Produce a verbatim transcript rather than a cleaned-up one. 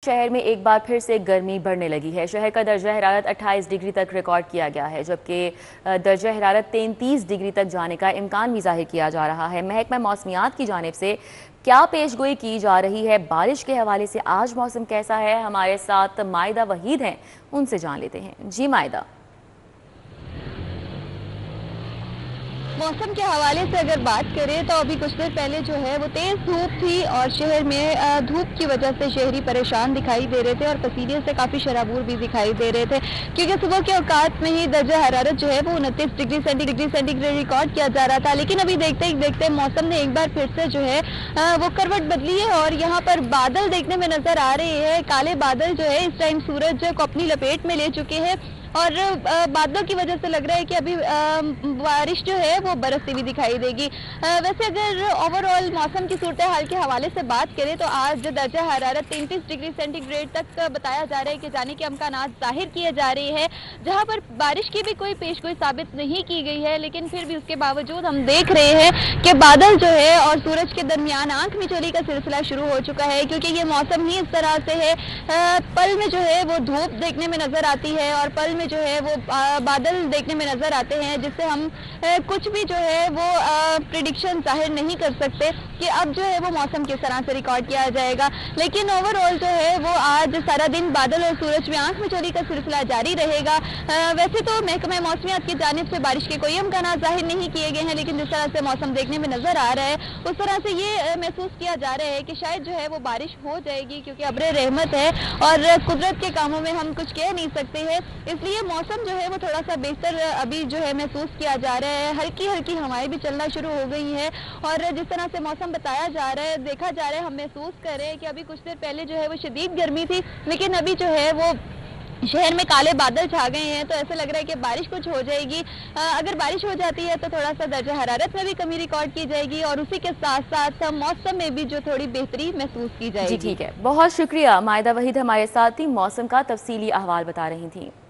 शहर में एक बार फिर से गर्मी बढ़ने लगी है। शहर का दर्जा हरारत अट्ठाईस डिग्री तक रिकॉर्ड किया गया है, जबकि दर्जा हरारत तैंतीस डिग्री तक जाने का इम्कान भी जाहिर किया जा रहा है। महकमा मौसमियात की जानिब से क्या पेशगोई की जा रही है, बारिश के हवाले से आज मौसम कैसा है, हमारे साथ मायदा वहीद हैं, उनसे जान लेते हैं। जी मायदा। मौसम के हवाले से अगर बात करें तो अभी कुछ देर पहले जो है वो तेज़ धूप थी और शहर में धूप की वजह से शहरी परेशान दिखाई दे रहे थे और पसीने से काफ़ी शराबूर भी दिखाई दे रहे थे, क्योंकि सुबह के औकात में ही दर्जा हरारत जो है वो उनतीस डिग्री सेंटीग्रेड सेंटीग्रेड रिकॉर्ड किया जा रहा था। लेकिन अभी देखते ही देखते मौसम ने एक बार फिर से जो है वो करवट बदली है और यहाँ पर बादल देखने में नजर आ रहे हैं। काले बादल जो है इस टाइम सूरज को अपनी लपेट में ले चुके हैं और बादलों की वजह से लग रहा है कि अभी बारिश जो है वो बरसती हुई दिखाई देगी। वैसे अगर ओवरऑल मौसम की सूरत हाल के हवाले से बात करें तो आज दर्जा हरारत तैंतीस डिग्री सेंटीग्रेड तक बताया जा रहा है कि जाने के अमकानात जाहिर किए जा रहे हैं, जहां पर बारिश की भी कोई पेशगोई साबित नहीं की गई है। लेकिन फिर भी उसके बावजूद हम देख रहे हैं कि बादल जो है और सूरज के दरमियान आंख मिचौली का सिलसिला शुरू हो चुका है, क्योंकि ये मौसम ही इस तरह से है। पल में जो है वो धूप देखने में नजर आती है और पल में जो है वो बादल देखने में नजर आते हैं, जिससे हम कुछ भी जो है वो प्रिडिक्शन जाहिर नहीं कर सकते कि अब जो है वो मौसम किस तरह से रिकॉर्ड किया जाएगा। लेकिन ओवरऑल जो है वो आज सारा दिन बादल और सूरज में आंख मिचौली का सिलसिला जारी रहेगा। वैसे तो महकमा मौसमियात की जानिब से बारिश के कोई अमकानात जाहिर नहीं किए गए हैं, लेकिन जिस तरह से मौसम देखने में नजर आ रहा है उस तरह से ये महसूस किया जा रहा है कि शायद जो है वो बारिश हो जाएगी, क्योंकि अब्र रहमत है और कुदरत के कामों में हम कुछ कह नहीं सकते हैं। इसलिए मौसम जो है वो थोड़ा सा बेहतर अभी जो है महसूस किया जा रहा है। हल्की हल्की हवाएं भी चलना शुरू हो गई हैं और जिस तरह से मौसम बताया जा रहा है, देखा जा रहा है, हम महसूस कर रहे हैं कि अभी कुछ देर पहले जो है वो शदीद गर्मी थी, लेकिन अभी जो है वो शहर में काले बादल छा गए हैं, तो ऐसा लग रहा है कि बारिश कुछ हो जाएगी। अगर बारिश हो जाती है तो थोड़ा सा दर्जा हरारत में भी कमी रिकॉर्ड की जाएगी और उसी के साथ साथ मौसम में भी जो थोड़ी बेहतरी महसूस की जाएगी। जी ठीक है, बहुत शुक्रिया मायदा वहीद हमारे साथ ही मौसम का तफसीली अहवाल बता रही थी।